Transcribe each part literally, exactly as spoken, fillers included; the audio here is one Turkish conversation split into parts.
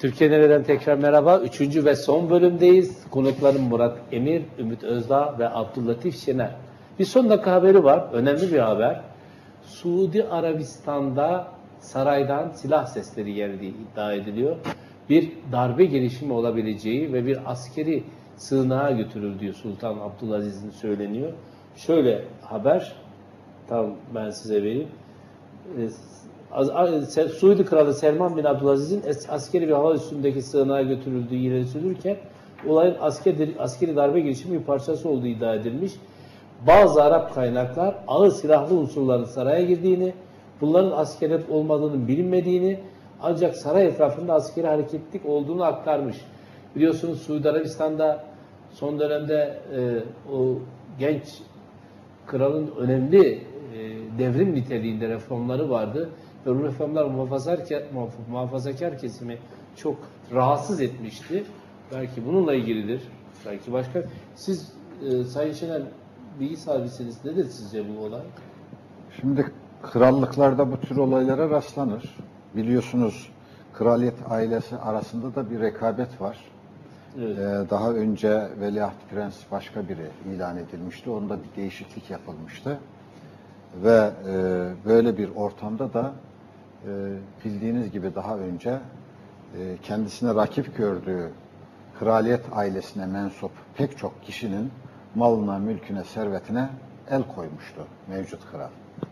Türkiye Nere'den tekrar merhaba. Üçüncü ve son bölümdeyiz. Konuklarım Murat Emir, Ümit Özdağ ve Abdüllatif Şener. Bir son dakika haberi var. Önemli bir haber. Suudi Arabistan'da saraydan silah sesleri geldiği iddia ediliyor. Bir darbe girişimi olabileceği ve bir askeri sığınağa götürüldüğü Sultan Abdülaziz'in söyleniyor. Şöyle haber, tam ben size vereyim. Suudi Kralı Selman bin Abdülaziz'in askeri bir hava üstündeki sığınağa götürüldüğü ileri sürülürken olayın askeri, askeri darbe girişimi bir parçası olduğu iddia edilmiş. Bazı Arap kaynaklar ağır silahlı unsurların saraya girdiğini, bunların askeri olmadığının bilinmediğini, ancak saray etrafında askeri hareketlilik olduğunu aktarmış. Biliyorsunuz Suudi Arabistan'da son dönemde e, o genç kralın önemli e, devrim niteliğinde reformları vardı. Ve bu reformlar muhafazakar, muhafazakar kesimi çok rahatsız etmişti. Belki bununla ilgilidir. Belki başka. Siz e, Sayın Şener bilgi sahibisiniz. Nedir sizce bu olay? Şimdi krallıklarda bu tür olaylara rastlanır. Biliyorsunuz kraliyet ailesi arasında da bir rekabet var. Evet. Ee, daha önce Veliaht Prens başka biri ilan edilmişti. Onda bir değişiklik yapılmıştı. Ve e, böyle bir ortamda da e, bildiğiniz gibi daha önce e, kendisine rakip gördüğü kraliyet ailesine mensup pek çok kişinin malına, mülküne, servetine el koymuştu mevcut kral.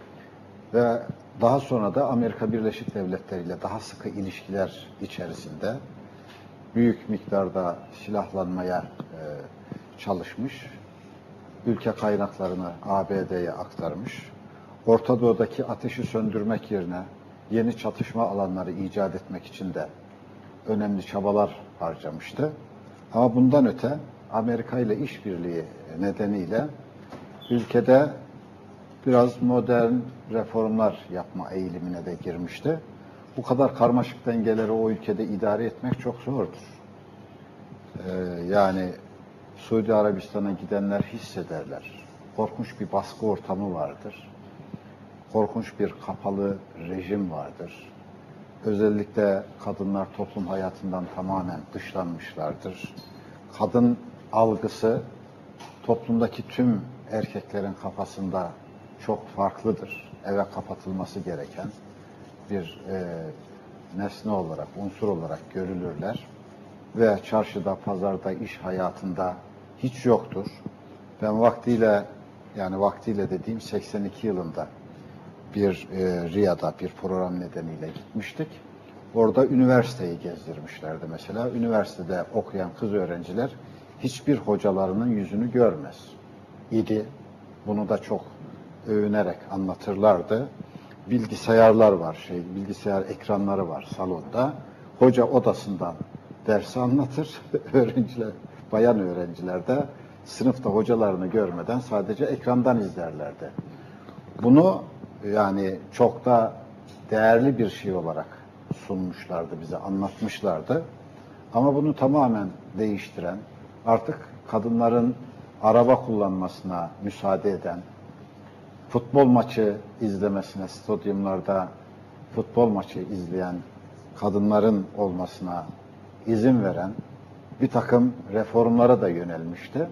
Ve daha sonra da Amerika Birleşik Devletleri ile daha sıkı ilişkiler içerisinde büyük miktarda silahlanmaya e, çalışmış, ülke kaynaklarını A B D'ye aktarmış, Orta Doğu'daki ateşi söndürmek yerine yeni çatışma alanları icat etmek için de önemli çabalar harcamıştı. Ama bundan öte Amerika ile işbirliği nedeniyle ülkede biraz modern reformlar yapma eğilimine de girmişti. Bu kadar karmaşık dengeleri o ülkede idare etmek çok zordur. Ee, yani Suudi Arabistan'a gidenler hissederler. Korkunç bir baskı ortamı vardır. Korkunç bir kapalı rejim vardır. Özellikle kadınlar toplum hayatından tamamen dışlanmışlardır. Kadın algısı toplumdaki tüm erkeklerin kafasında çok farklıdır. Eve kapatılması gereken bir e, nesne olarak, unsur olarak görülürler. Ve çarşıda, pazarda, iş hayatında hiç yoktur. Ben vaktiyle, yani vaktiyle dediğim seksen iki yılında bir e, Riyad'a bir program nedeniyle gitmiştik. Orada üniversiteyi gezdirmişlerdi mesela. Üniversitede okuyan kız öğrenciler hiçbir hocalarının yüzünü görmez idi. Bunu da çok övünerek anlatırlardı. Bilgisayarlar var, şey, bilgisayar ekranları var salonda. Hoca odasından dersi anlatır. Öğrenciler, bayan öğrenciler de sınıfta hocalarını görmeden sadece ekrandan izlerlerdi. Bunu yani çok da değerli bir şey olarak sunmuşlardı, bize anlatmışlardı. Ama bunu tamamen değiştiren, artık kadınların araba kullanmasına müsaade eden, futbol maçı izlemesine, stadyumlarda futbol maçı izleyen kadınların olmasına izin veren bir takım reformlara da yönelmişti.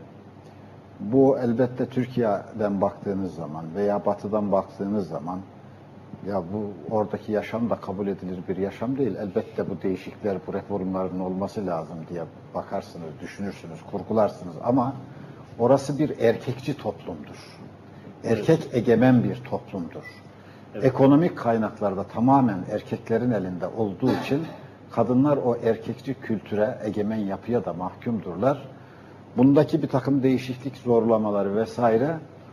Bu elbette Türkiye'den baktığınız zaman veya Batı'dan baktığınız zaman ya bu oradaki yaşam da kabul edilir bir yaşam değil. Elbette bu değişiklikler, bu reformların olması lazım diye bakarsınız, düşünürsünüz, kurgularsınız ama orası bir erkekçi toplumdur. Erkek egemen bir toplumdur. Evet. Ekonomik kaynaklarda tamamen erkeklerin elinde olduğu için kadınlar o erkekçi kültüre, egemen yapıya da mahkumdurlar. Bundaki bir takım değişiklik zorlamaları vesaire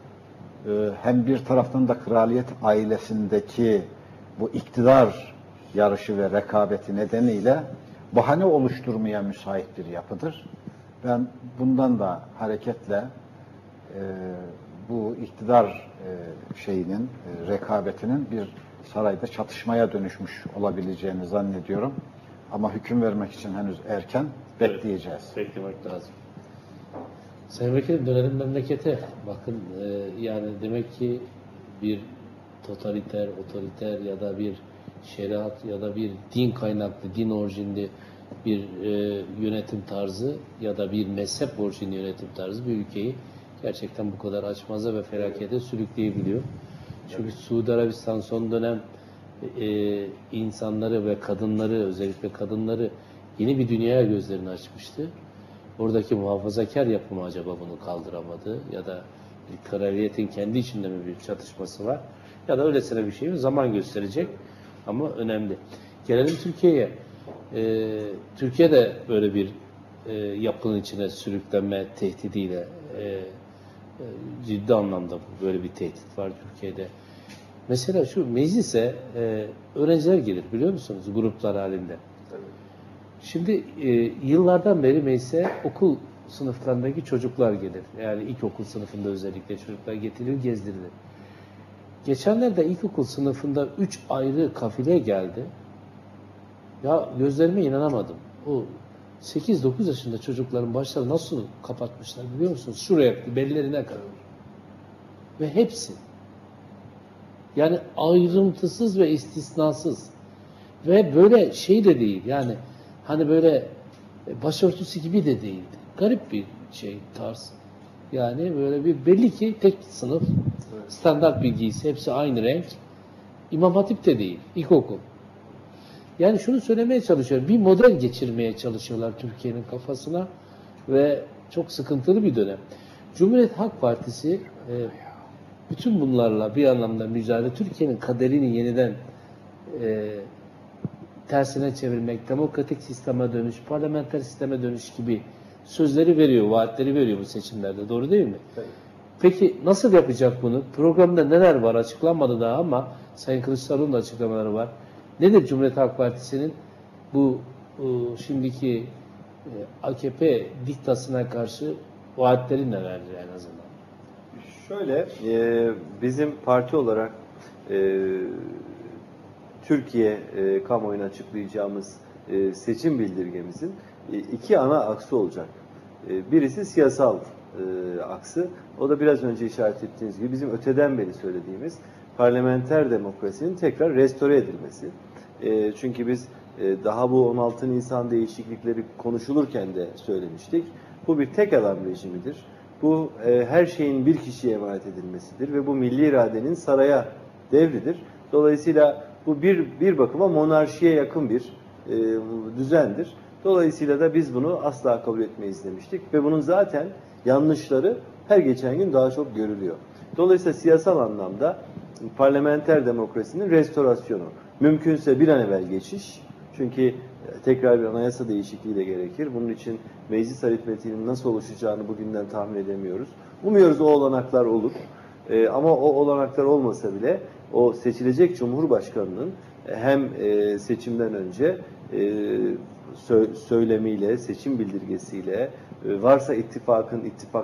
hem bir taraftan da kraliyet ailesindeki bu iktidar yarışı ve rekabeti nedeniyle bahane oluşturmaya müsait bir yapıdır. Ben bundan da hareketle bu iktidar şeyinin, rekabetinin bir sarayda çatışmaya dönüşmüş olabileceğini zannediyorum. Ama hüküm vermek için henüz erken, bekleyeceğiz. Evet, beklemek lazım. Sayın Vekilim, dönelim memlekete. Bakın e, yani demek ki bir totaliter, otoriter ya da bir şeriat ya da bir din kaynaklı, din orijinli bir e, yönetim tarzı ya da bir mezhep orijinli yönetim tarzı bir ülkeyi gerçekten bu kadar açmaza ve felakete sürükleyebiliyor. Çünkü evet. Suudi Arabistan son dönem e, insanları ve kadınları, özellikle kadınları yeni bir dünyaya gözlerini açmıştı. Oradaki muhafazakar yapımı acaba bunu kaldıramadı ya da bir kraliyetin kendi içinde mi bir çatışması var ya da öylesine bir şey mi zaman gösterecek ama önemli. Gelelim Türkiye'ye. Ee, Türkiye'de böyle bir e, yapının içine sürüklenme tehdidiyle e, e, ciddi anlamda böyle bir tehdit var Türkiye'de. Mesela şu meclise e, öğrenciler gelir biliyor musunuz gruplar halinde. Tabii. Şimdi e, yıllardan beri meclise okul sınıflarındaki çocuklar gelir. Yani ilkokul sınıfında özellikle çocuklar getirilir, gezdirilir. Geçenlerde ilkokul sınıfında üç ayrı kafile geldi. Ya gözlerime inanamadım. O sekiz dokuz yaşında çocukların başları nasıl kapatmışlar biliyor musunuz? Şuraya bellerine kadar. Ve hepsi. Yani ayrıntısız ve istisnasız. Ve böyle şey de değil. Yani hani böyle başörtüsü gibi de değildi. Garip bir şey tarz. Yani böyle bir belli ki tek sınıf, evet. Standart bir giysi, hepsi aynı renk. İmam Hatip de değil, ilkokul. Yani şunu söylemeye çalışıyorum, bir model geçirmeye çalışıyorlar Türkiye'nin kafasına ve çok sıkıntılı bir dönem. Cumhuriyet Halk Partisi e, bütün bunlarla bir anlamda mücadele, Türkiye'nin kaderini yeniden e, tersine çevirmek, demokratik sisteme dönüş, parlamenter sisteme dönüş gibi sözleri veriyor, vaatleri veriyor bu seçimlerde. Doğru değil mi? Evet. Peki nasıl yapacak bunu? Programda neler var? Açıklanmadı daha ama Sayın Kılıçdaroğlu'nun da açıklamaları var. Nedir Cumhuriyet Halk Partisi'nin bu e, şimdiki e, A K P diktasına karşı vaatleri nelerdir en azından? Şöyle, e, bizim parti olarak e, Türkiye e, kamuoyuna açıklayacağımız e, seçim bildirgemizin e, iki ana aksı olacak. E, birisi siyasal e, aksı. O da biraz önce işaret ettiğiniz gibi bizim öteden beri söylediğimiz parlamenter demokrasinin tekrar restore edilmesi. E, çünkü biz e, daha bu on altı Nisan değişiklikleri konuşulurken de söylemiştik. Bu bir tek adam rejimidir. Bu e, her şeyin bir kişiye emanet edilmesidir ve bu milli iradenin saraya devridir. Dolayısıyla bu bir bir bakıma monarşiye yakın bir e, düzendir. Dolayısıyla da biz bunu asla kabul etmeyiz demiştik ve bunun zaten yanlışları her geçen gün daha çok görülüyor. Dolayısıyla siyasal anlamda parlamenter demokrasinin restorasyonu, mümkünse bir an evvel geçiş. Çünkü tekrar bir anayasa değişikliği de gerekir. Bunun için meclis aritmetiğinin nasıl oluşacağını bugünden tahmin edemiyoruz. Umuyoruz o olanaklar olur. Ee, ama o olanaklar olmasa bile o seçilecek Cumhurbaşkanı'nın hem e, seçimden önce e, sö söylemiyle, seçim bildirgesiyle, e, varsa ittifakın,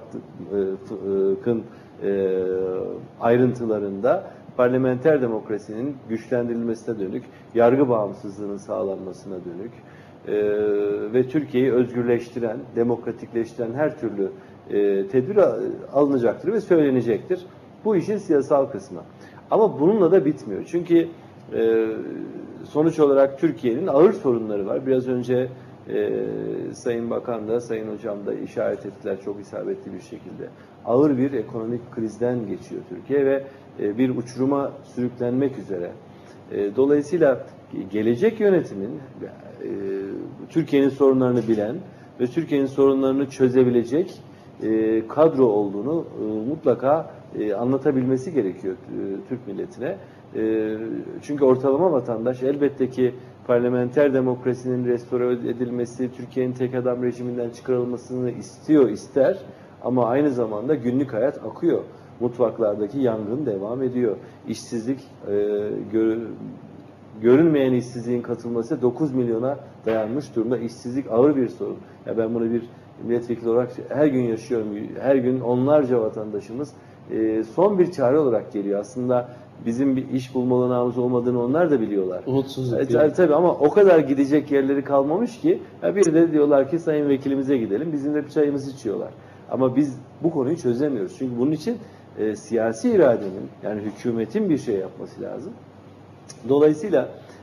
ittifakın e, ayrıntılarında parlamenter demokrasinin güçlendirilmesine dönük, yargı bağımsızlığının sağlanmasına dönük e, ve Türkiye'yi özgürleştiren, demokratikleştiren her türlü e, tedbir alınacaktır ve söylenecektir. Bu işin siyasal kısmı. Ama bununla da bitmiyor. Çünkü e, sonuç olarak Türkiye'nin ağır sorunları var. Biraz önce e, Sayın Bakan da, Sayın Hocam da işaret ettiler çok isabetli bir şekilde. Ağır bir ekonomik krizden geçiyor Türkiye ve e, bir uçuruma sürüklenmek üzere. E, dolayısıyla gelecek yönetimin e, Türkiye'nin sorunlarını bilen ve Türkiye'nin sorunlarını çözebilecek e, kadro olduğunu e, mutlaka e, anlatabilmesi gerekiyor e, Türk milletine. E, çünkü ortalama vatandaş elbette ki parlamenter demokrasinin restore edilmesi, Türkiye'nin tek adam rejiminden çıkarılmasını istiyor, ister. Ama aynı zamanda günlük hayat akıyor. Mutfaklardaki yangın devam ediyor. İşsizlik, e, gör, görünmeyen işsizliğin katılması dokuz milyona dayanmış durumda. İşsizlik ağır bir sorun. Ya ben bunu bir milletvekili olarak her gün yaşıyorum. Her gün onlarca vatandaşımız e, son bir çare olarak geliyor. Aslında bizim bir iş bulma olanağımız olmadığını onlar da biliyorlar. Umutsuzluk. E, tabii ama o kadar gidecek yerleri kalmamış ki ya bir de diyorlar ki sayın vekilimize gidelim. Bizim de bir çayımızı içiyorlar. Ama biz bu konuyu çözemiyoruz. Çünkü bunun için e, siyasi iradenin yani hükümetin bir şey yapması lazım. Dolayısıyla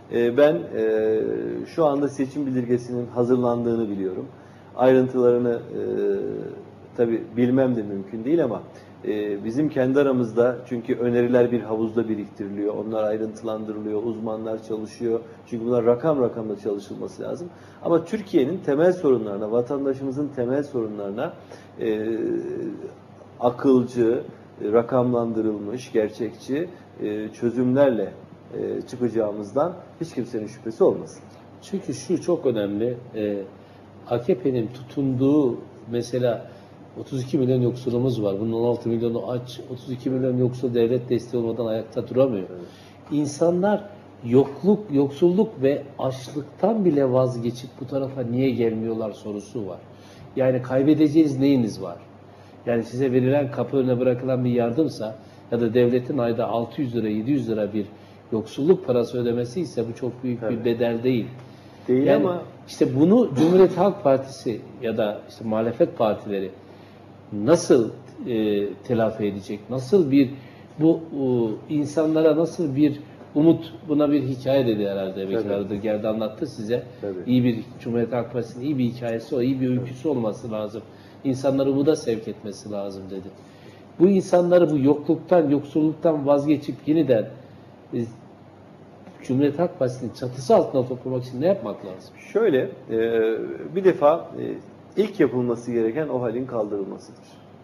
E, ben e, şu anda seçim bildirgesinin hazırlandığını biliyorum. Ayrıntılarını e, tabii bilmem de mümkün değil ama e, bizim kendi aramızda, çünkü öneriler bir havuzda biriktiriliyor, onlar ayrıntılandırılıyor, uzmanlar çalışıyor. Çünkü bunlar rakam rakamla çalışılması lazım. Ama Türkiye'nin temel sorunlarına, vatandaşımızın temel sorunlarına e, akılcı, rakamlandırılmış, gerçekçi e, çözümlerle e, çıkacağımızdan hiç kimsenin şüphesi olmasın. Çünkü şu çok önemli. E, A K P'nin tutunduğu, mesela otuz iki milyon yoksulumuz var. Bunun on altı milyonu aç. otuz iki milyon yoksul devlet desteği olmadan ayakta duramıyor. Evet. İnsanlar yokluk, yoksulluk ve açlıktan bile vazgeçip bu tarafa niye gelmiyorlar sorusu var. Yani kaybedeceğiniz neyiniz var? Yani size verilen kapı önüne bırakılan bir yardımsa ya da devletin ayda altı yüz lira, yedi yüz lira bir yoksulluk parası ödemesi ise bu çok büyük Tabii. bir bedel değil. Değil Yani ama işte bunu Cumhuriyet Halk Partisi ya da işte muhalefet partileri nasıl e, telafi edecek? Nasıl bir bu e, insanlara nasıl bir umut, buna bir hikaye dedi herhalde Bekir Arıdırger'de anlattı size. Tabii. İyi bir Cumhuriyet Halk Partisi'nin iyi bir hikayesi, o iyi bir öyküsü olması lazım. İnsanları umuda sevk etmesi lazım dedi. Bu insanları bu yokluktan, yoksulluktan vazgeçip yeniden e, Cumhuriyet Halk Partisi'nin çatısı altına toplamak için ne yapmak lazım? şöyle, e, bir defa e, ilk yapılması gereken o halin kaldırılmasıdır.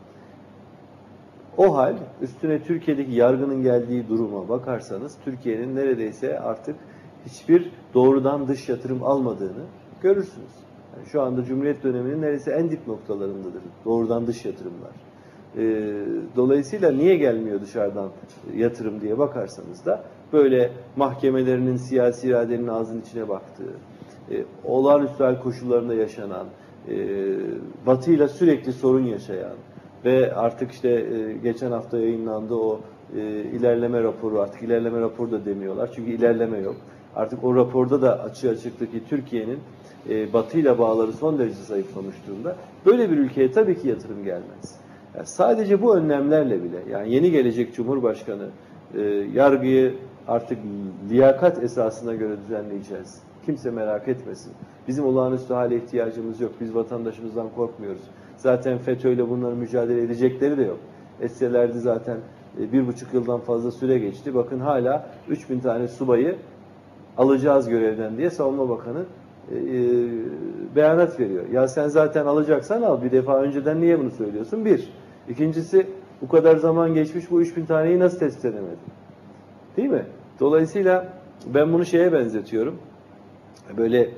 O hal, üstüne Türkiye'deki yargının geldiği duruma bakarsanız, Türkiye'nin neredeyse artık hiçbir doğrudan dış yatırım almadığını görürsünüz. Yani şu anda Cumhuriyet döneminin neredeyse en dip noktalarındadır doğrudan dış yatırımlar. Ee, dolayısıyla niye gelmiyor dışarıdan yatırım diye bakarsanız da böyle mahkemelerinin siyasi iradenin ağzının içine baktığı, e, olağanüstü hal koşullarında yaşanan, e, Batı'yla sürekli sorun yaşayan ve artık işte e, geçen hafta yayınlandı o e, ilerleme raporu, artık ilerleme raporu da demiyorlar çünkü ilerleme yok. Artık o raporda da açığa çıktı ki Türkiye'nin e, Batı'yla bağları son derece zayıflamış durumda. Böyle bir ülkeye tabii ki yatırım gelmez. Yani sadece bu önlemlerle bile, yani yeni gelecek Cumhurbaşkanı e, yargıyı artık liyakat esasına göre düzenleyeceğiz. Kimse merak etmesin. Bizim olağanüstü hale ihtiyacımız yok. Biz vatandaşımızdan korkmuyoruz. Zaten FETÖ'yle bunların mücadele edecekleri de yok. Etselerdi zaten e, bir buçuk yıldan fazla süre geçti. Bakın hala üç bin tane subayı alacağız görevden diye Savunma Bakanı e, e, beyanat veriyor. Ya sen zaten alacaksan al. Bir defa önceden niye bunu söylüyorsun? Bir. İkincisi, bu kadar zaman geçmiş, bu üç bin taneyi nasıl tespit edemedin? Değil mi? Dolayısıyla ben bunu şeye benzetiyorum. Böyle e,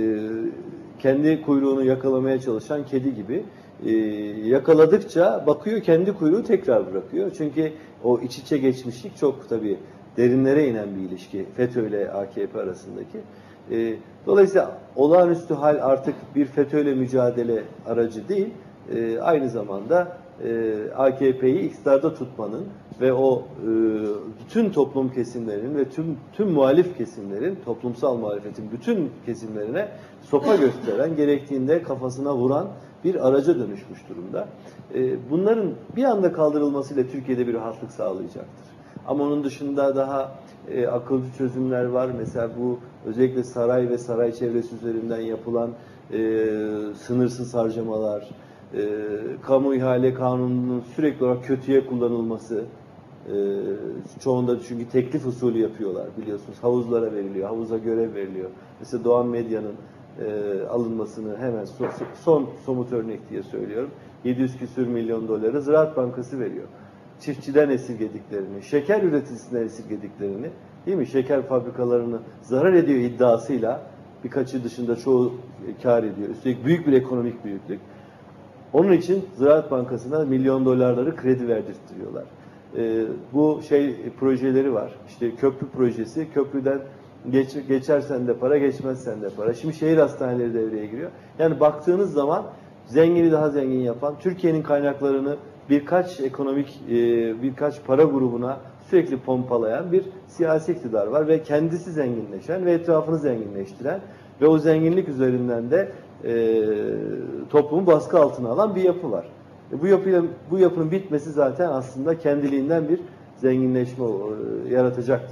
kendi kuyruğunu yakalamaya çalışan kedi gibi e, yakaladıkça bakıyor kendi kuyruğu tekrar bırakıyor. Çünkü o iç içe geçmişlik çok tabii derinlere inen bir ilişki FETÖ ile A K P arasındaki. E, dolayısıyla olağanüstü hal artık bir FETÖ ile mücadele aracı değil, e, aynı zamanda e, A K P'yi iktidarda tutmanın ve o e, bütün toplum kesimlerinin ve tüm tüm muhalif kesimlerin, toplumsal muhalefetin bütün kesimlerine sopa gösteren, gerektiğinde kafasına vuran bir araca dönüşmüş durumda. E, bunların bir anda kaldırılmasıyla Türkiye'de bir rahatlık sağlayacaktır. Ama onun dışında daha e, akılcı çözümler var. Mesela bu özellikle saray ve saray çevresi üzerinden yapılan e, sınırsız harcamalar, e, kamu ihale kanununun sürekli olarak kötüye kullanılması, e, çoğunda çünkü teklif usulü yapıyorlar biliyorsunuz. Havuzlara veriliyor, havuza görev veriliyor. Mesela Doğan Medya'nın e, alınmasını hemen son, son somut örnek diye söylüyorum. yedi yüz küsür milyon doları Ziraat Bankası veriyor. Çiftçiden esirgediklerini, şeker üreticisinden esirgediklerini, değil mi? Şeker fabrikalarını zarar ediyor iddiasıyla, birkaçı dışında çoğu kar ediyor. Üstelik büyük bir ekonomik büyüklük. Onun için Ziraat Bankası'na milyon dolarları kredi verdirtiyorlar. Ee, bu şey projeleri var. İşte köprü projesi, köprüden geç, geçersen de para, geçmezsen de para. Şimdi şehir hastaneleri devreye giriyor. Yani baktığınız zaman zengini daha zengin yapan, Türkiye'nin kaynaklarını birkaç ekonomik, e, birkaç para grubuna sürekli pompalayan bir siyasi iktidar var ve kendisi zenginleşen ve etrafını zenginleştiren ve o zenginlik üzerinden de e, toplumu baskı altına alan bir yapı var. E, bu yapıyla bu yapının bitmesi zaten aslında kendiliğinden bir zenginleşme e, yaratacaktır.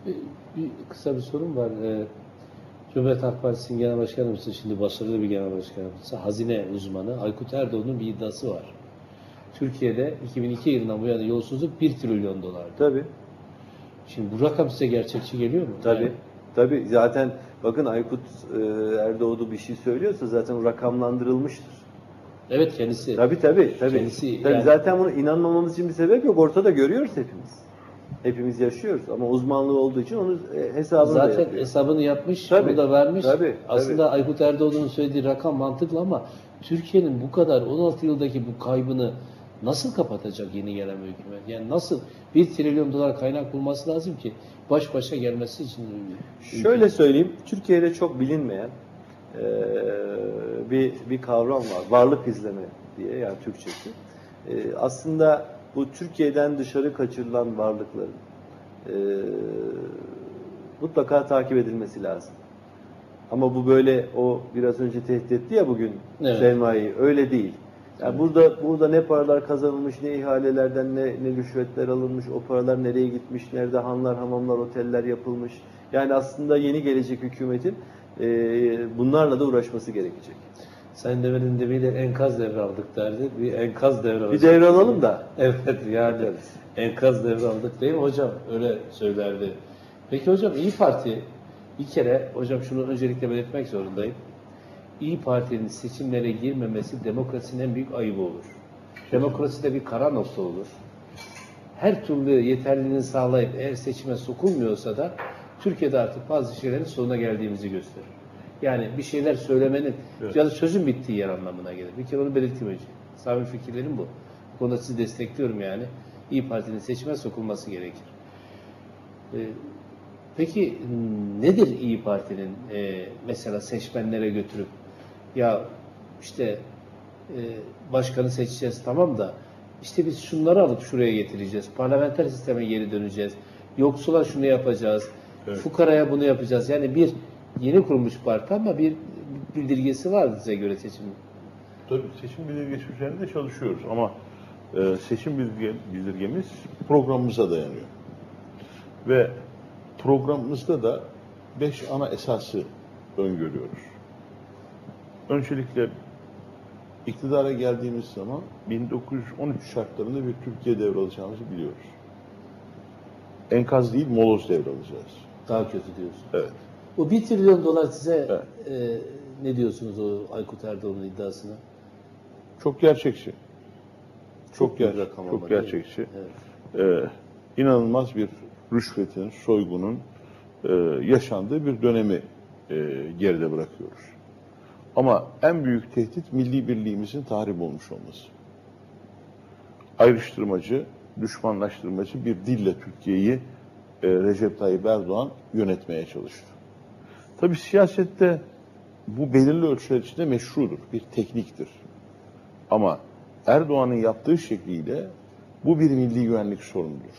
Bir, bir kısa bir sorum var. Ee, Cumhuriyet Halk Partisi'nin genel başkanımızın, şimdi başarılı bir genel başkanımızın, hazine uzmanı Aykut Erdoğan'ın bir iddiası var. Türkiye'de iki bin iki yılından bu yana yolsuzluk bir trilyon dolar. Tabii. Şimdi bu rakam size gerçekçi geliyor mu? Tabii. Yani, Tabii. Zaten bakın Aykut e, Erdoğdu bir şey söylüyorsa zaten rakamlandırılmıştır. evet kendisi. Tabii tabii. tabii. Kendisi tabii yani- zaten bunu inanmamamız için bir sebep yok. Ortada görüyoruz hepimiz. Hepimiz yaşıyoruz ama uzmanlığı olduğu için onun e, hesabını da Zaten yapıyor. hesabını yapmış, Tabii, onu da vermiş. tabii, Aslında tabii. Aykut Erdoğan'ın söylediği rakam mantıklı ama Türkiye'nin bu kadar on altı yıldaki bu kaybını nasıl kapatacak yeni gelen hükümet? Yani nasıl bir trilyon dolar kaynak bulması lazım ki baş başa gelmesi için? Şöyle söyleyeyim, Türkiye'de çok bilinmeyen e, bir bir kavram var. Varlık izleme diye, yani Türkçesi. E, aslında bu Türkiye'den dışarı kaçırılan varlıkların e, mutlaka takip edilmesi lazım. Ama bu böyle o biraz önce tehdit etti ya bugün Evet. sermayeyi. Öyle değil. Yani burada burada ne paralar kazanılmış, ne ihalelerden ne, ne rüşvetler alınmış, o paralar nereye gitmiş, nerede hanlar, hamamlar, oteller yapılmış. Yani aslında yeni gelecek hükümetin e, bunlarla da uğraşması gerekecek. Sayın Demir'in demeyle enkaz devraldık derdi. Bir enkaz devraldık. Bir devralım da. Evet yani enkaz devraldık değil mi hocam? Öyle söylerdi. Peki hocam İyi Parti bir kere hocam şunu öncelikle belirtmek zorundayım. İyi Parti'nin seçimlere girmemesi demokrasinin en büyük ayıbı olur. Demokraside bir kara nokta olur. Her türlü yeterliliğini sağlayıp eğer seçime sokulmuyorsa da Türkiye'de artık bazı şeylerin sonuna geldiğimizi gösterir. Yani bir şeyler söylemenin Evet. ya da sözün bittiği yer anlamına gelir. Bir kere onu belirteyim önce. Samimi fikirlerim bu. Bu konuda sizi destekliyorum yani. İyi Parti'nin seçime sokulması gerekir. Ee, peki nedir İyi Parti'nin e, mesela seçmenlere götürüp ya işte e, başkanı seçeceğiz tamam da işte biz şunları alıp şuraya getireceğiz. Parlamenter sisteme geri döneceğiz. Yoksula şunu yapacağız. Evet. Fukaraya bunu yapacağız. Yani bir yeni kurulmuş parti ama bir bildirgesi var size göre seçim. Tabii seçim bildirgesi üzerinde çalışıyoruz ama e, seçim bildirge, bildirgemiz programımıza dayanıyor. Ve programımızda da beş ana esası öngörüyoruz. Öncelikle iktidara geldiğimiz zaman bin dokuz yüz on üç şartlarında bir Türkiye devralacağımızı biliyoruz. Enkaz değil, moloz devralacağız. Daha kötü diyorsun. Evet. O bir trilyon dolar size Evet. e, ne diyorsunuz o Aykut Erdoğan'ın iddiasına? Çok gerçekçi. Çok, Çok büyük ger rakam çok ama değil mi? gerçekçi. Evet. Ee, inanılmaz bir rüşvetin, soygunun e, yaşandığı bir dönemi e, geride bırakıyoruz. Ama en büyük tehdit milli birliğimizin tahrip olmuş olması. Ayrıştırmacı, düşmanlaştırmacı bir dille Türkiye'yi e, Recep Tayyip Erdoğan yönetmeye çalıştı. Tabii siyasette bu belirli ölçüler içinde meşrudur, bir tekniktir. Ama Erdoğan'ın yaptığı şekliyle bu bir milli güvenlik sorunudur.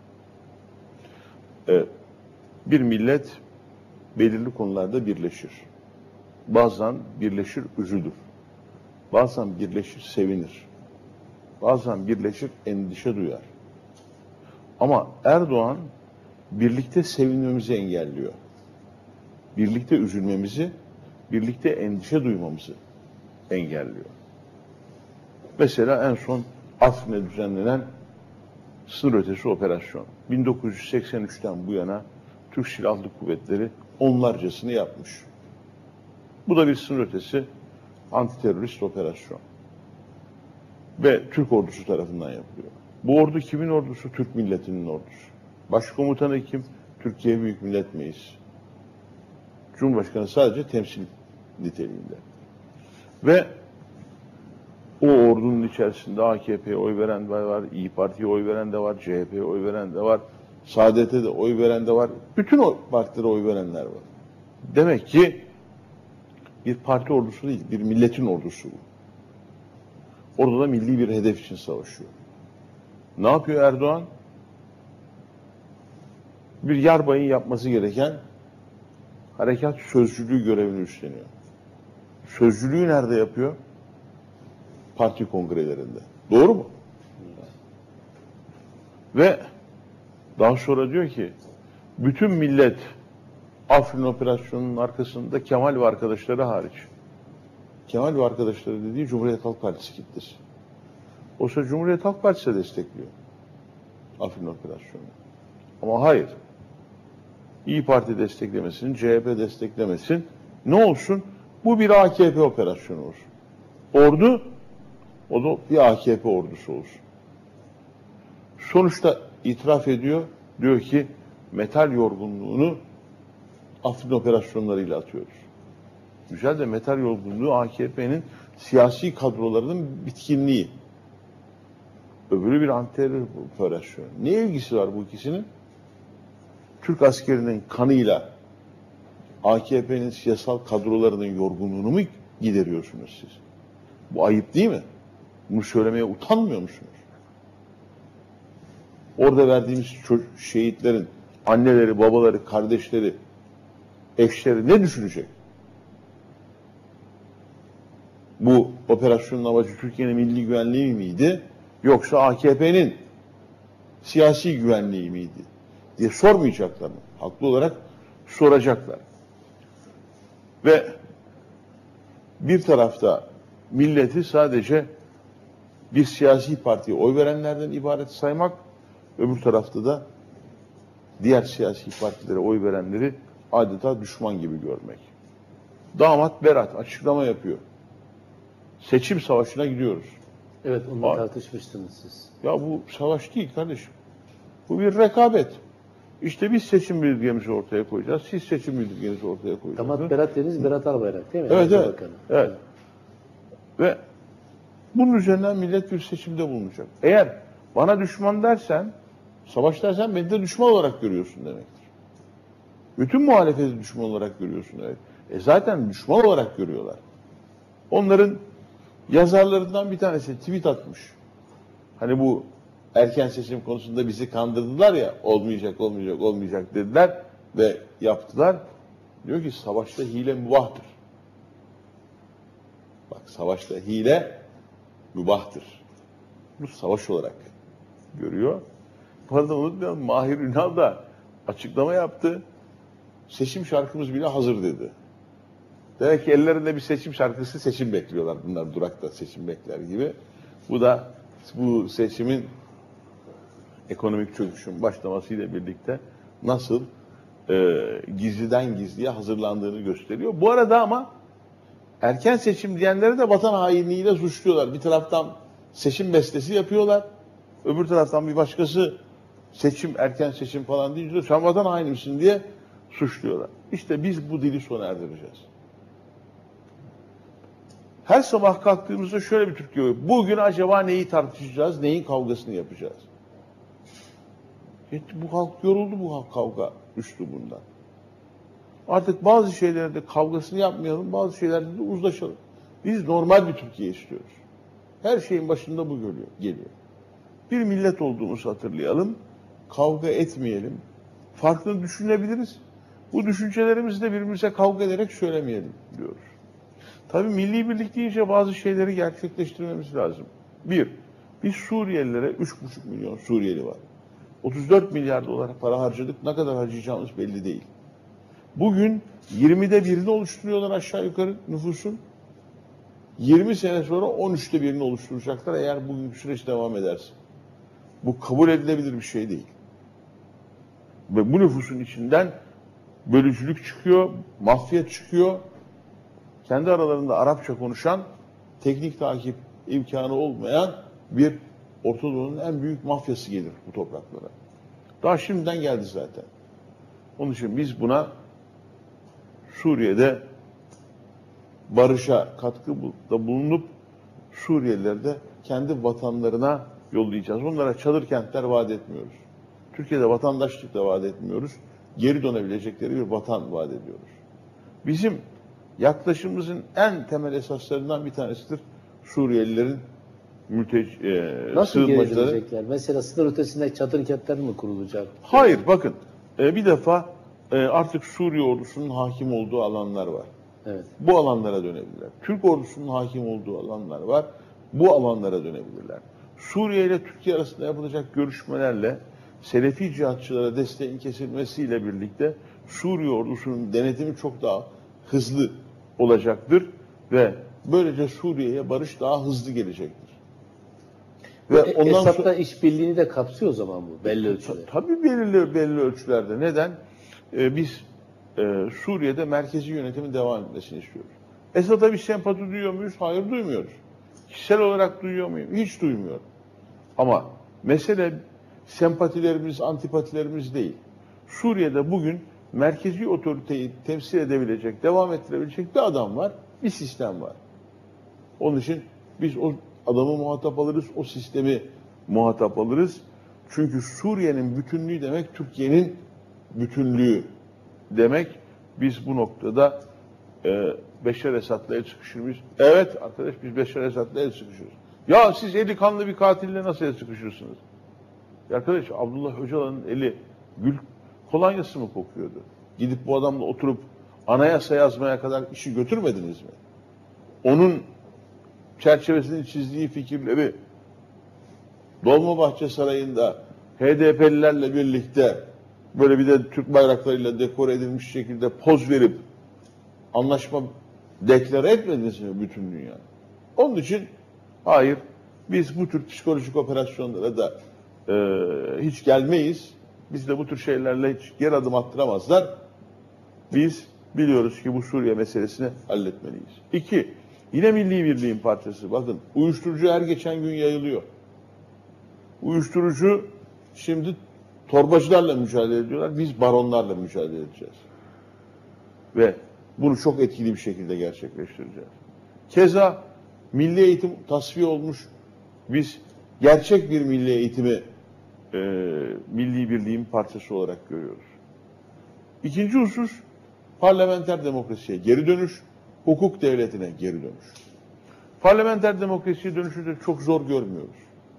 Ee, bir millet belirli konularda birleşir. Bazen birleşir, üzülür. Bazen birleşir, sevinir. Bazen birleşir, endişe duyar. Ama Erdoğan birlikte sevinmemizi engelliyor. Birlikte üzülmemizi, birlikte endişe duymamızı engelliyor. Mesela en son Afrin'e düzenlenen sınır ötesi operasyon. bin dokuz yüz seksen üçten bu yana Türk Silahlı Kuvvetleri onlarcasını yapmış. Bu da bir sınır ötesi antiterörist operasyon. Ve Türk ordusu tarafından yapılıyor. Bu ordu kimin ordusu? Türk milletinin ordusu. Başkomutanı kim? Türkiye Büyük Millet Meclisi. Cumhurbaşkanı sadece temsil niteliğinde. Ve o ordunun içerisinde A K P'ye oy veren de var, İyi Parti'ye oy veren de var, C H P'ye oy veren de var, Saadet'e de oy veren de var, bütün o partilere oy verenler var. Demek ki bir parti ordusu değil, bir milletin ordusu bu. Orada da milli bir hedef için savaşıyor. Ne yapıyor Erdoğan? Bir yarbayın yapması gereken harekat sözcülüğü görevini üstleniyor. Sözcülüğü nerede yapıyor? Parti kongrelerinde. Doğru mu? Ve daha sonra diyor ki bütün millet Afrin operasyonunun arkasında Kemal ve arkadaşları hariç. Kemal ve arkadaşları dediği Cumhuriyet Halk Partisi kitlesi. Oysa Cumhuriyet Halk Partisi de destekliyor Afrin operasyonu. Ama hayır. İYİ Parti desteklemesin, C H P desteklemesin. Ne olsun? Bu bir A K P operasyonu olsun. Ordu, o da bir A K P ordusu olsun. Sonuçta itiraf ediyor, diyor ki metal yorgunluğunu Afrin operasyonlarıyla atıyoruz. Güzel de metal yorgunluğu A K P'nin siyasi kadrolarının bitkinliği. Öbürü bir antiterör operasyonu. Ne ilgisi var bu ikisinin? Türk askerinin kanıyla A K P'nin siyasal kadrolarının yorgunluğunu mu gideriyorsunuz siz? Bu ayıp değil mi? Bunu söylemeye utanmıyor musunuz? Orada verdiğimiz şehitlerin anneleri, babaları, kardeşleri, eşleri ne düşünecek? Bu operasyonun amacı Türkiye'nin milli güvenliği miydi? Yoksa A K P'nin siyasi güvenliği miydi? Diye sormayacaklar mı? Haklı olarak soracaklar. Ve bir tarafta milleti sadece bir siyasi partiye oy verenlerden ibaret saymak, öbür tarafta da diğer siyasi partilere oy verenleri adeta düşman gibi görmek. Damat Berat açıklama yapıyor. Seçim savaşına gidiyoruz. Evet, onu Aa, tartışmıştınız siz. Ya bu savaş değil kardeşim. Bu bir rekabet. İşte biz seçim bildirgemizi ortaya koyacağız. Siz seçim bildirgenizi ortaya koyacaksınız. Damat Berat dediniz, Berat Albayrak değil mi? Evet, Hazine evet. Bakanı. Evet. Ve bunun üzerinden millet bir seçimde bulunacak. Eğer bana düşman dersen, savaş dersen beni de düşman olarak görüyorsun demektir. Bütün muhalefeti düşman olarak görüyorsun. Evet. E zaten düşman olarak görüyorlar. Onların yazarlarından bir tanesi tweet atmış. Hani bu erken seçim konusunda bizi kandırdılar ya, olmayacak, olmayacak, olmayacak dediler ve yaptılar. Diyor ki savaşta hile mübahtır. Bak, savaşta hile mübahtır. Bu savaş olarak görüyor. Bu arada unutmayalım, Mahir Ünal da açıklama yaptı. Seçim şarkımız bile hazır dedi. Demek ki ellerinde bir seçim şarkısı, seçim bekliyorlar. Bunlar durakta seçim bekler gibi. Bu da bu seçimin ekonomik çöküşün başlamasıyla birlikte nasıl e, gizliden gizliye hazırlandığını gösteriyor. Bu arada ama erken seçim diyenleri de vatan hainliğiyle suçluyorlar. Bir taraftan seçim bestesi yapıyorlar. Öbür taraftan bir başkası seçim, erken seçim falan deyince sen vatan haini misin diye suçluyorlar. İşte biz bu dili sona erdireceğiz. Her sabah kalktığımızda şöyle bir Türkiye var. Bugün acaba neyi tartışacağız, neyin kavgasını yapacağız? Bu halk yoruldu bu halk kavga üslubundan. Artık bazı şeylerde kavgasını yapmayalım, bazı şeylerde de uzlaşalım. Biz normal bir Türkiye istiyoruz. Her şeyin başında bu geliyor. geliyor. Bir millet olduğumuzu hatırlayalım, kavga etmeyelim, farklı düşünebiliriz. Bu düşüncelerimizi de birbirimize kavga ederek söylemeyelim diyoruz. Tabii milli birlik deyince bazı şeyleri gerçekleştirmemiz lazım. Bir, biz Suriyelilere üç buçuk milyon Suriyeli var. otuz dört milyar dolar para harcadık. Ne kadar harcayacağımız belli değil. Bugün yirmide birini oluşturuyorlar aşağı yukarı nüfusun. yirmi sene sonra on üçte birini oluşturacaklar eğer bugünkü süreç devam ederse. Bu kabul edilebilir bir şey değil. Ve bu nüfusun içinden bölücülük çıkıyor, mafya çıkıyor. Kendi aralarında Arapça konuşan, teknik takip imkanı olmayan bir Orta Doğu'nun en büyük mafyası gelir bu topraklara. Daha şimdiden geldi zaten. Onun için biz buna Suriye'de barışa katkıda bulunup Suriyelileri de kendi vatanlarına yollayacağız. Onlara çadır kentler vaat etmiyoruz. Türkiye'de vatandaşlık da vaat etmiyoruz. Geri dönebilecekleri bir vatan vaat ediyoruz. Bizim yaklaşımımızın en temel esaslarından bir tanesidir Suriyelilerin mülteci, e, Nasıl geri dönecekler? Mesela sınır ötesinde çadır kentler mi kurulacak? Hayır, bakın e, bir defa e, artık Suriye ordusunun hakim olduğu alanlar var. Evet. Bu alanlara dönebilirler. Türk ordusunun hakim olduğu alanlar var. Bu alanlara dönebilirler. Suriye ile Türkiye arasında yapılacak görüşmelerle Selefi cihatçılara desteğin kesilmesiyle birlikte Suriye ordusunun denetimi çok daha hızlı olacaktır ve böylece Suriye'ye barış daha hızlı gelecektir. Ve Esad'la sonra... işbirliğini de kapsıyor o zaman bu belli ölçüde. Tabii belirli belli ölçülerde. Neden? Ee, biz e, Suriye'de merkezi yönetimin devam etmesini istiyoruz. Esad'a bir sempati duyuyor muyuz? Hayır, duymuyoruz. Kişisel olarak duyuyor muyum? Hiç duymuyorum. Ama mesele sempatilerimiz, antipatilerimiz değil. Suriye'de bugün merkezi otoriteyi temsil edebilecek, devam ettirebilecek bir adam var, bir sistem var. Onun için biz o adamı muhatap alırız, o sistemi muhatap alırız. Çünkü Suriye'nin bütünlüğü demek, Türkiye'nin bütünlüğü demek. Biz bu noktada e, Beşar Esad'la el sıkışır mıyız? Evet arkadaş, biz Beşar Esad'la el sıkışırız. Ya siz eli kanlı bir katille nasıl el sıkışırsınız? Ya arkadaş, Abdullah Öcalan'ın eli gül kolonyası mı kokuyordu? Gidip bu adamla oturup anayasa yazmaya kadar işi götürmediniz mi? Onun çerçevesini çizdiği fikirleri Dolmabahçe Sarayı'nda H D P'lilerle birlikte böyle bir de Türk bayraklarıyla dekore edilmiş şekilde poz verip anlaşma deklare etmediniz mi bütün dünya? Onun için hayır, biz bu tür psikolojik operasyonlara da e, hiç gelmeyiz. Biz de bu tür şeylerle hiç geri adım attıramazlar. Biz biliyoruz ki bu Suriye meselesini halletmeliyiz. İki, yine milli birliğin parçası. Bakın, uyuşturucu her geçen gün yayılıyor. Uyuşturucu şimdi torbacılarla mücadele ediyorlar. Biz baronlarla mücadele edeceğiz. Ve bunu çok etkili bir şekilde gerçekleştireceğiz. Keza milli eğitim tasfiye olmuş. Biz gerçek bir milli eğitimi e, milli birliğin parçası olarak görüyoruz. İkinci husus, parlamenter demokrasiye geri dönüş, hukuk devletine geri dönüş. Parlamenter demokrasiye dönüşü de çok zor görmüyoruz.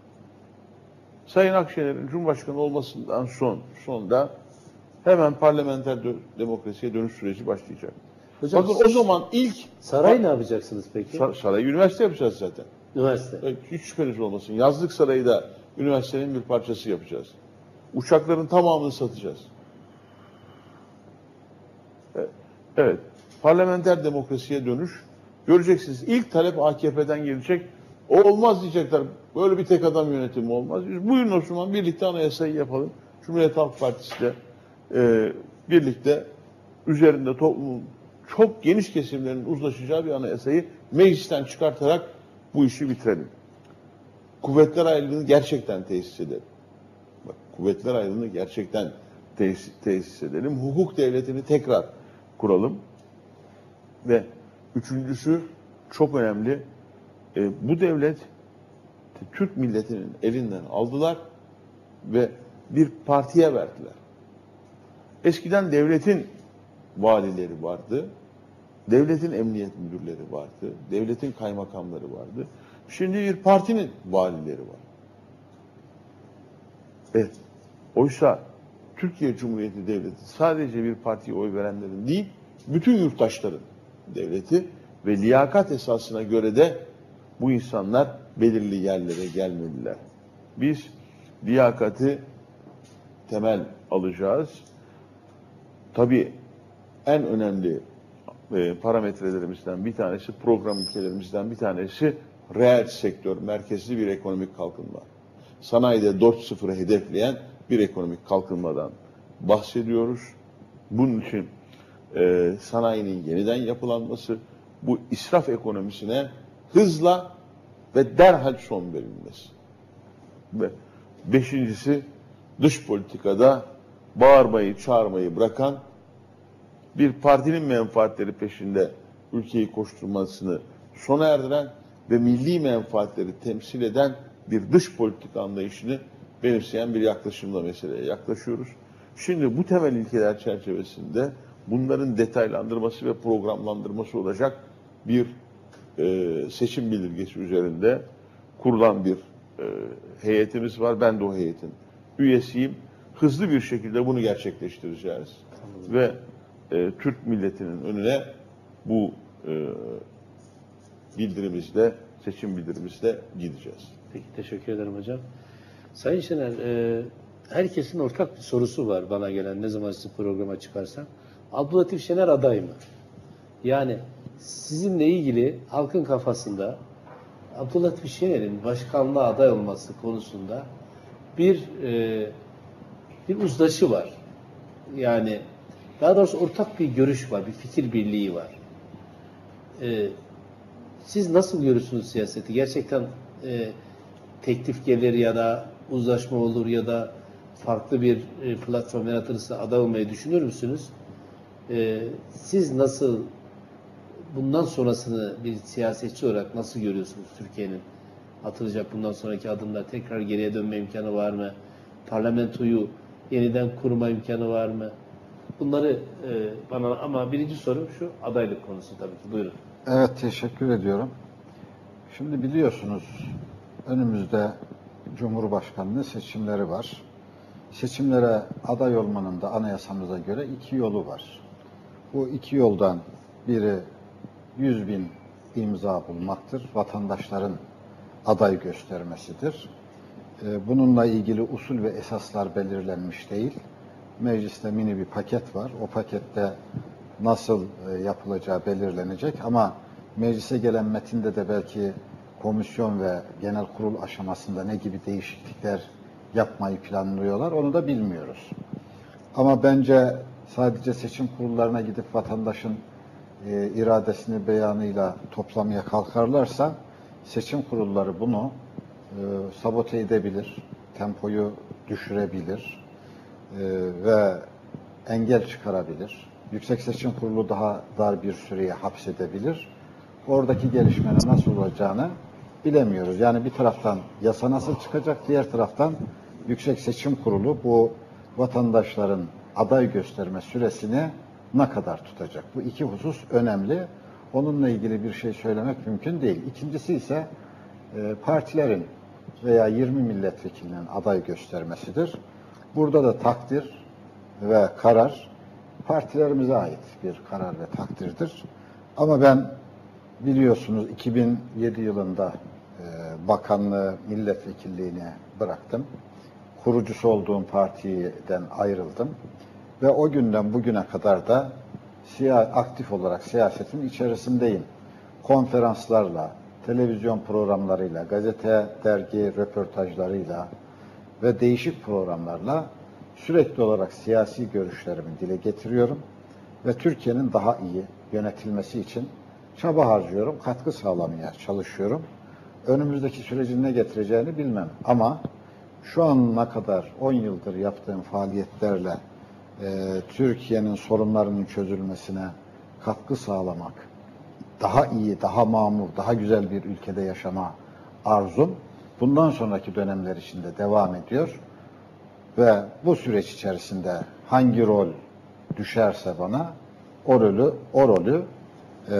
Sayın Akşener'in Cumhurbaşkanı olmasından son sonda hemen parlamenter demokrasiye dönüş süreci başlayacak. Hocam, bakın o zaman ilk... Saray ne yapacaksınız peki? Sar, saray üniversite yapacağız zaten. Üniversite. Evet, hiç şüpheniz olmasın. Yazlık sarayı da üniversitenin bir parçası yapacağız. Uçakların tamamını satacağız. Evet. evet. Parlamenter demokrasiye dönüş. Göreceksiniz. İlk talep A K P'den gelecek. O olmaz diyecekler. Böyle bir tek adam yönetimi olmaz. Biz buyurun o zaman birlikte anayasayı yapalım. Cumhuriyet Halk Partisi de e, birlikte üzerinde toplumun çok geniş kesimlerinin uzlaşacağı bir anayasayı meclisten çıkartarak bu işi bitirelim. Kuvvetler ayrılığını gerçekten tesis edelim. Bak, kuvvetler ayrılığını gerçekten tesis, tesis edelim. Hukuk devletini tekrar kuralım. Ve üçüncüsü çok önemli. E, bu devlet Türk milletinin elinden aldılar ve bir partiye verdiler. Eskiden devletin valileri vardı, devletin emniyet müdürleri vardı, devletin kaymakamları vardı. Şimdi bir partinin valileri var. Evet. Oysa Türkiye Cumhuriyeti Devleti sadece bir partiye oy verenlerin değil, bütün yurttaşların devleti ve liyakat esasına göre de bu insanlar belirli yerlere gelmediler. Biz liyakati temel alacağız. Tabii en önemli e, parametrelerimizden bir tanesi, program ülkelerimizden bir tanesi reel sektör merkezli bir ekonomik kalkınma. Sanayide dört nokta sıfırı hedefleyen bir ekonomik kalkınmadan bahsediyoruz. Bunun için e, sanayinin yeniden yapılanması, bu israf ekonomisine hızla ve derhal son verilmesi. Ve beşincisi, dış politikada bağırmayı, çağırmayı bırakan, bir partinin menfaatleri peşinde ülkeyi koşturmasını sona erdiren ve milli menfaatleri temsil eden bir dış politika anlayışını benimseyen bir yaklaşımla meseleye yaklaşıyoruz. Şimdi bu temel ilkeler çerçevesinde bunların detaylandırması ve programlandırması olacak bir e, seçim bildirgesi üzerinde kurulan bir e, heyetimiz var. Ben de o heyetin üyesiyim. Hızlı bir şekilde bunu gerçekleştireceğiz. Anladım. Ve e, Türk milletinin önüne bu e, bildirimizle, seçim bildirimizle gideceğiz. Peki, teşekkür ederim hocam. Sayın Şener, e, herkesin ortak bir sorusu var bana gelen ne zaman siz programa çıkarsam. Abdülatif Şener aday mı? Yani sizinle ilgili halkın kafasında Abdülatif Şener'in başkanlığa aday olması konusunda bir e, bir uzlaşı var. Yani daha doğrusu ortak bir görüş var, bir fikir birliği var. E, siz nasıl görürsünüz siyaseti? Gerçekten e, teklif gelir ya da uzlaşma olur ya da farklı bir e, platform yaratırsa aday olmayı düşünür müsünüz? E, siz nasıl bundan sonrasını bir siyasetçi olarak nasıl görüyorsunuz Türkiye'nin? Atılacak bundan sonraki adımlar, tekrar geriye dönme imkanı var mı? Parlamentoyu yeniden kurma imkanı var mı? Bunları e, bana ama birinci soru şu adaylık konusu tabii ki. Buyurun. Evet, teşekkür ediyorum. Şimdi biliyorsunuz önümüzde Cumhurbaşkanlığı seçimleri var. Seçimlere aday olmanın da anayasamıza göre iki yolu var. Bu iki yoldan biri yüz bin imza bulmaktır. Vatandaşların aday göstermesidir. Bununla ilgili usul ve esaslar belirlenmiş değil. Mecliste mini bir paket var. O pakette nasıl yapılacağı belirlenecek ama meclise gelen metinde de belki komisyon ve genel kurul aşamasında ne gibi değişiklikler yapmayı planlıyorlar onu da bilmiyoruz. Ama bence sadece seçim kurullarına gidip vatandaşın e, iradesini beyanıyla toplamaya kalkarlarsa seçim kurulları bunu e, sabote edebilir, tempoyu düşürebilir e, ve engel çıkarabilir. Yüksek Seçim Kurulu daha dar bir süreye hapsedebilir. Oradaki gelişmenin nasıl olacağını bilemiyoruz. Yani bir taraftan yasa nasıl çıkacak, diğer taraftan Yüksek Seçim Kurulu bu vatandaşların aday gösterme süresini ne kadar tutacak? Bu iki husus önemli. Onunla ilgili bir şey söylemek mümkün değil. İkincisi ise e, partilerin veya yirmi milletvekilinin aday göstermesidir. Burada da takdir ve karar partilerimize ait bir karar ve takdirdir. Ama ben biliyorsunuz iki bin yedi yılında e, bakanlığı, milletvekilliğini bıraktım. Kurucusu olduğum partiden ayrıldım. Ve o günden bugüne kadar da aktif olarak siyasetin içerisindeyim. Konferanslarla, televizyon programlarıyla, gazete, dergi röportajlarıyla ve değişik programlarla sürekli olarak siyasi görüşlerimi dile getiriyorum. Ve Türkiye'nin daha iyi yönetilmesi için çaba harcıyorum, katkı sağlamaya çalışıyorum. Önümüzdeki sürecin ne getireceğini bilmem ama şu ana kadar on yıldır yaptığım faaliyetlerle e, Türkiye'nin sorunlarının çözülmesine katkı sağlamak, daha iyi, daha mamur, daha güzel bir ülkede yaşama arzum bundan sonraki dönemler içinde devam ediyor. Ve bu süreç içerisinde hangi rol düşerse bana o rolü, o rolü e,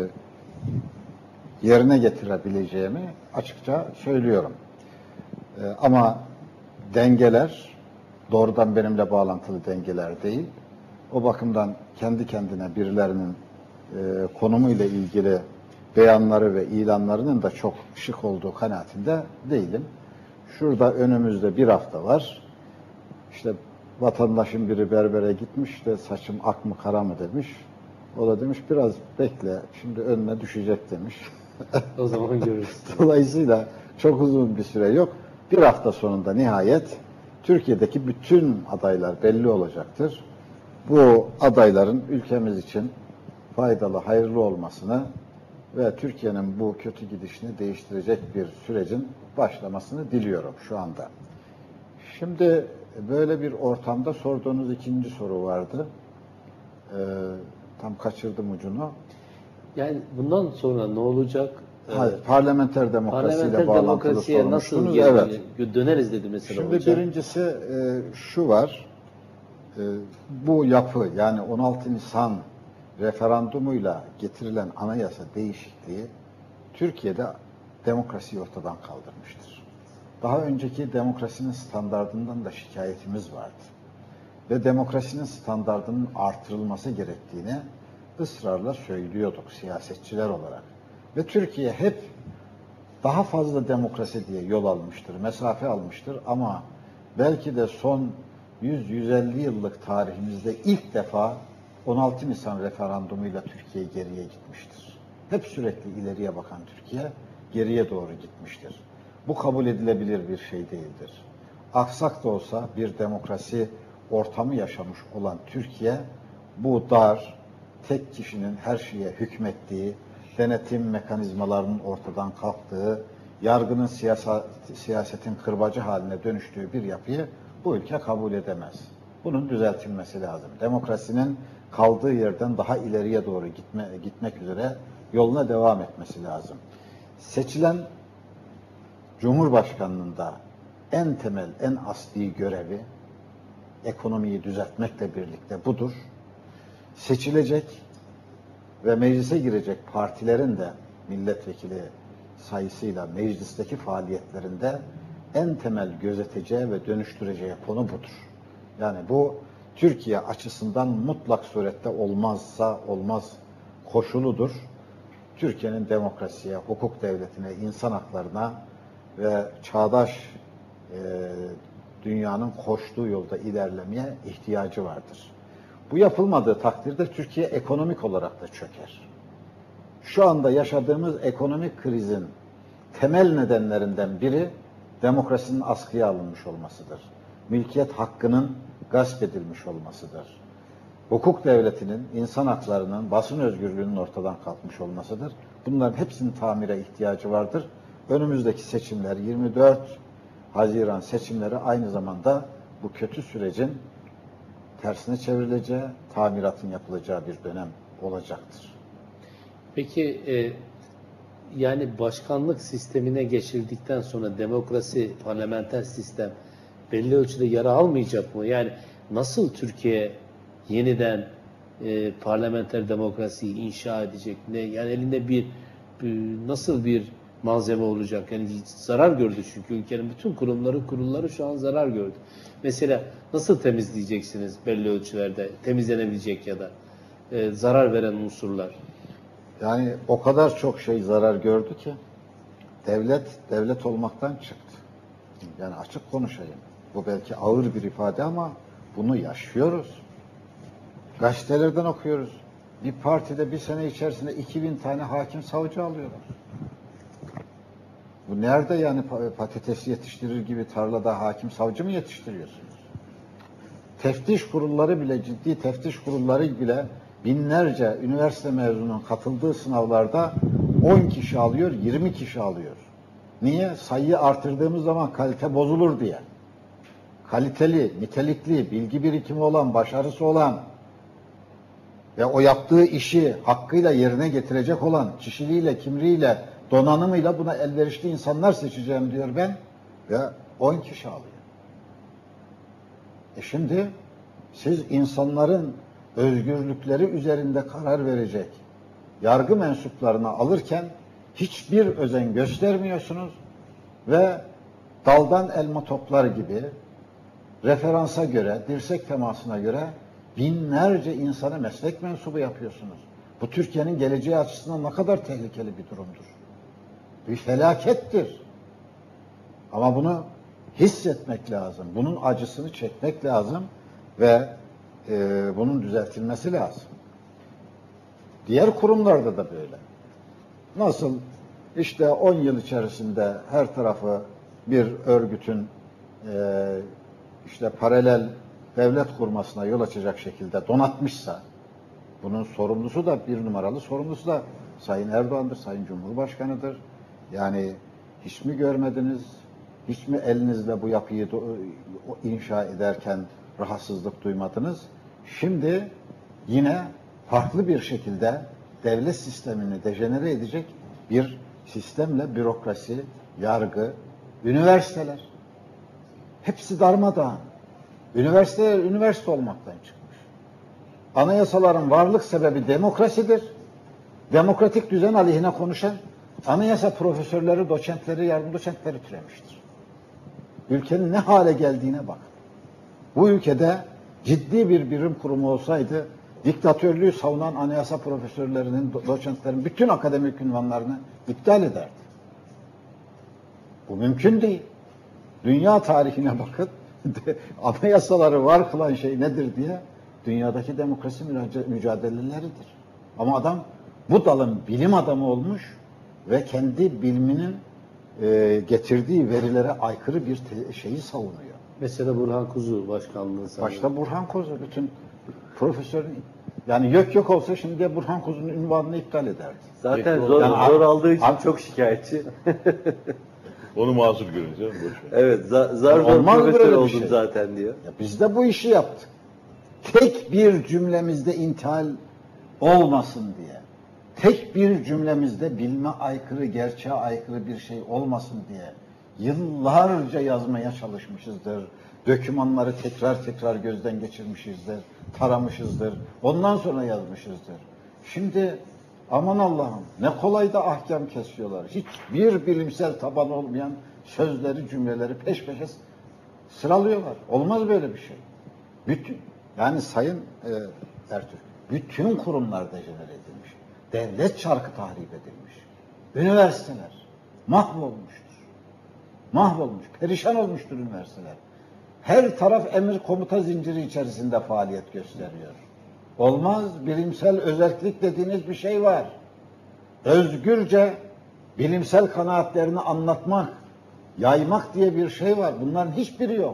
yerine getirebileceğimi açıkça söylüyorum. E, ama dengeler doğrudan benimle bağlantılı dengeler değil. O bakımdan kendi kendine birilerinin e, konumuyla ilgili beyanları ve ilanlarının da çok şık olduğu kanaatinde değilim. Şurada önümüzde bir hafta var. İşte vatandaşın biri berbere gitmiş de saçım ak mı kara mı demiş. O da demiş biraz bekle şimdi önüne düşecek demiş. O zaman görürüz. Dolayısıyla çok uzun bir süre yok. Bir hafta sonunda nihayet Türkiye'deki bütün adaylar belli olacaktır. Bu adayların ülkemiz için faydalı, hayırlı olmasını ve Türkiye'nin bu kötü gidişini değiştirecek bir sürecin başlamasını diliyorum şu anda. Şimdi böyle bir ortamda sorduğunuz ikinci soru vardı. Ee, tam kaçırdım ucunu. Yani bundan sonra ne olacak? Hayır, parlamenter demokrasiyle parlamenter bağlantılı demokrasiye nasıl sormuştunuz. geri Evet. döneriz dedi mesela Şimdi hocam. birincisi e, şu var. E, bu yapı yani on altı Nisan referandumuyla getirilen anayasa değişikliği Türkiye'de demokrasiyi ortadan kaldırmıştır. Daha önceki demokrasinin standardından da şikayetimiz vardı. Ve demokrasinin standardının artırılması gerektiğini ısrarla söylüyorduk siyasetçiler olarak. Ve Türkiye hep daha fazla demokrasi diye yol almıştır, mesafe almıştır ama belki de son yüz yüz elli yıllık tarihimizde ilk defa on altı Nisan referandumuyla Türkiye geriye gitmiştir. Hep sürekli ileriye bakan Türkiye geriye doğru gitmiştir. Bu kabul edilebilir bir şey değildir. Aksak da olsa bir demokrasi ortamı yaşamış olan Türkiye, bu dar, tek kişinin her şeye hükmettiği, denetim mekanizmalarının ortadan kalktığı, yargının siyasa, siyasetin kırbacı haline dönüştüğü bir yapıyı bu ülke kabul edemez. Bunun düzeltilmesi lazım. Demokrasinin kaldığı yerden daha ileriye doğru gitme, gitmek üzere yoluna devam etmesi lazım. Seçilen Cumhurbaşkanlığının da en temel, en asli görevi ekonomiyi düzeltmekle birlikte budur. Seçilecek ve meclise girecek partilerin de milletvekili sayısıyla meclisteki faaliyetlerinde en temel gözeteceği ve dönüştüreceği konu budur. Yani bu Türkiye açısından mutlak surette olmazsa olmaz koşuludur. Türkiye'nin demokrasiye, hukuk devletine, insan haklarına ve çağdaş e, dünyanın koştuğu yolda ilerlemeye ihtiyacı vardır. Bu yapılmadığı takdirde Türkiye ekonomik olarak da çöker. Şu anda yaşadığımız ekonomik krizin temel nedenlerinden biri demokrasinin askıya alınmış olmasıdır. Mülkiyet hakkının gasp edilmiş olmasıdır. Hukuk devletinin, insan haklarının, basın özgürlüğünün ortadan kalkmış olmasıdır. Bunların hepsinin tamire ihtiyacı vardır. Önümüzdeki seçimler, yirmi dört Haziran seçimleri aynı zamanda bu kötü sürecin tersine çevrileceği, tamiratın yapılacağı bir dönem olacaktır. Peki e, yani başkanlık sistemine geçildikten sonra demokrasi, parlamenter sistem belli ölçüde yara almayacak mı? Yani nasıl Türkiye yeniden e, parlamenter demokrasiyi inşa edecek? Ne, yani elinde bir, bir nasıl bir malzeme olacak? Yani zarar gördü çünkü ülkenin bütün kurumları, kurulları şu an zarar gördü. Mesela nasıl temizleyeceksiniz belli ölçülerde temizlenebilecek ya da e, zarar veren unsurlar? Yani o kadar çok şey zarar gördü ki devlet devlet olmaktan çıktı. Yani açık konuşayım. Bu belki ağır bir ifade ama bunu yaşıyoruz. Gazetelerden okuyoruz. Bir partide bir sene içerisinde iki bin tane hakim savcı alıyorlar. Bu nerede yani patates yetiştirir gibi tarlada hakim savcı mı yetiştiriyorsunuz? Teftiş kurulları bile, ciddi teftiş kurulları bile binlerce üniversite mezununun katıldığı sınavlarda on kişi alıyor, yirmi kişi alıyor. Niye? Sayıyı artırdığımız zaman kalite bozulur diye. Kaliteli, nitelikli, bilgi birikimi olan, başarısı olan ve o yaptığı işi hakkıyla yerine getirecek olan, kişiliğiyle, kimliğiyle, donanımıyla buna elverişli insanlar seçeceğim diyor ben ve on kişi alıyor. E şimdi siz insanların özgürlükleri üzerinde karar verecek yargı mensuplarını alırken hiçbir özen göstermiyorsunuz ve daldan elma toplar gibi referansa göre, dirsek temasına göre binlerce insanı meslek mensubu yapıyorsunuz. Bu Türkiye'nin geleceği açısından ne kadar tehlikeli bir durumdur. Bir felakettir. Ama bunu hissetmek lazım. Bunun acısını çekmek lazım ve e, bunun düzeltilmesi lazım. Diğer kurumlarda da böyle. Nasıl işte on yıl içerisinde her tarafı bir örgütün e, işte paralel devlet kurmasına yol açacak şekilde donatmışsa, bunun sorumlusu da bir numaralı sorumlusu da Sayın Erdoğan'dır, Sayın Cumhurbaşkanı'dır. Yani hiç mi görmediniz, hiç mi elinizle bu yapıyı inşa ederken rahatsızlık duymadınız? Şimdi yine farklı bir şekilde devlet sistemini dejenere edecek bir sistemle bürokrasi, yargı, üniversiteler hepsi darmadağın. Üniversiteler üniversite olmaktan çıkmış. Anayasaların varlık sebebi demokrasidir. Demokratik düzen aleyhine konuşan anayasa profesörleri, doçentleri, yardım doçentleri türemiştir. Ülkenin ne hale geldiğine bakın. Bu ülkede ciddi bir birim kurumu olsaydı diktatörlüğü savunan anayasa profesörlerinin, doçentlerin bütün akademik ünvanlarını iptal ederdi. Bu mümkün değil. Dünya tarihine bakın, anayasaları var kılan şey nedir diye dünyadaki demokrasi mücadeleleridir. Ama adam bu dalın bilim adamı olmuş ve kendi biliminin e, getirdiği verilere aykırı bir te- şeyi savunuyor. Mesela Burhan Kuzu başkanlığı sanırım. Başta Burhan Kuzu, bütün profesörün, yani yok yok olsa şimdi Burhan Kuzu'nun ünvanını iptal ederdi. Zaten Yani zor, yani- zor aldığı için Abi- çok şikayetçi. Onu mazur görün canım. boş ver. Evet, za- zar zor Olmaz profesör böyle bir oldum şey. zaten diyor. Ya biz de bu işi yaptık. Tek bir cümlemizde intihal olmasın diye, tek bir cümlemizde bilime aykırı, gerçeğe aykırı bir şey olmasın diye yıllarca yazmaya çalışmışızdır. Dokümanları tekrar tekrar gözden geçirmişizdir, taramışızdır. Ondan sonra yazmışızdır. Şimdi aman Allah'ım ne kolay da ahkam kesiyorlar. Hiçbir bilimsel taban olmayan sözleri, cümleleri peş peşe sıralıyorlar. Olmaz böyle bir şey. Bütün, yani Sayın e, Ertürk, bütün kurumlar dejenere edilmiş. Devlet çarkı tahrip edilmiş. Üniversiteler mahvolmuştur. Mahvolmuş, perişan olmuştur üniversiteler. Her taraf emir komuta zinciri içerisinde faaliyet gösteriyor. Olmaz, bilimsel özerklik dediğiniz bir şey var. Özgürce bilimsel kanaatlerini anlatmak, yaymak diye bir şey var. Bunların hiçbiri yok.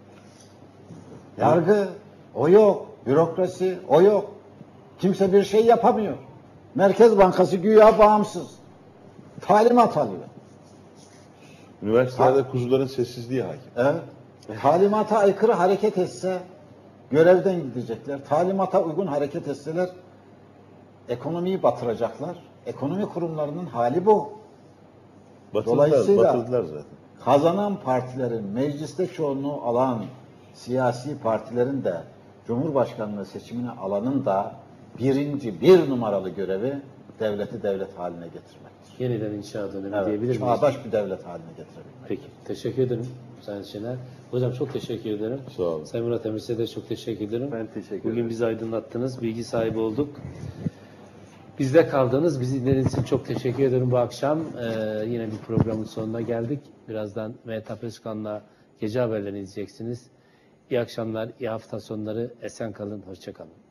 Yargı, o yok. Bürokrasi, o yok. Kimse bir şey yapamıyor. Merkez Bankası güya bağımsız. Talimat alıyor. Üniversitelerde Ha. kuzuların sessizliği hakim. Evet. Talimata aykırı hareket etse görevden gidecekler. Talimata uygun hareket etseler ekonomiyi batıracaklar. Ekonomi kurumlarının hali bu. Batırdılar, Dolayısıyla- batırdılar zaten. Kazanan partilerin, mecliste çoğunluğu alan siyasi partilerin de Cumhurbaşkanlığı seçimini alanın da birinci, bir numaralı görevi devleti devlet haline getirmektir. Yeniden inşa dönemi Evet, diyebilir miyiz? çağdaş bir devlet haline getirebilmek. Peki. Teşekkür ederim Sayın Şener. Hocam çok teşekkür ederim. Sağ olun. Sayın Murat Emre size de çok teşekkür ederim. Ben teşekkür Bugün ederim. bizi aydınlattınız, bilgi sahibi olduk. Bizde kaldınız. Bizi dinlediğiniz için çok teşekkür ederim bu akşam. Ee, yine bir programın sonuna geldik. Birazdan Mehtap Özkan'la gece haberlerini izleyeceksiniz. İyi akşamlar, iyi hafta sonları. Esen kalın, hoşça kalın.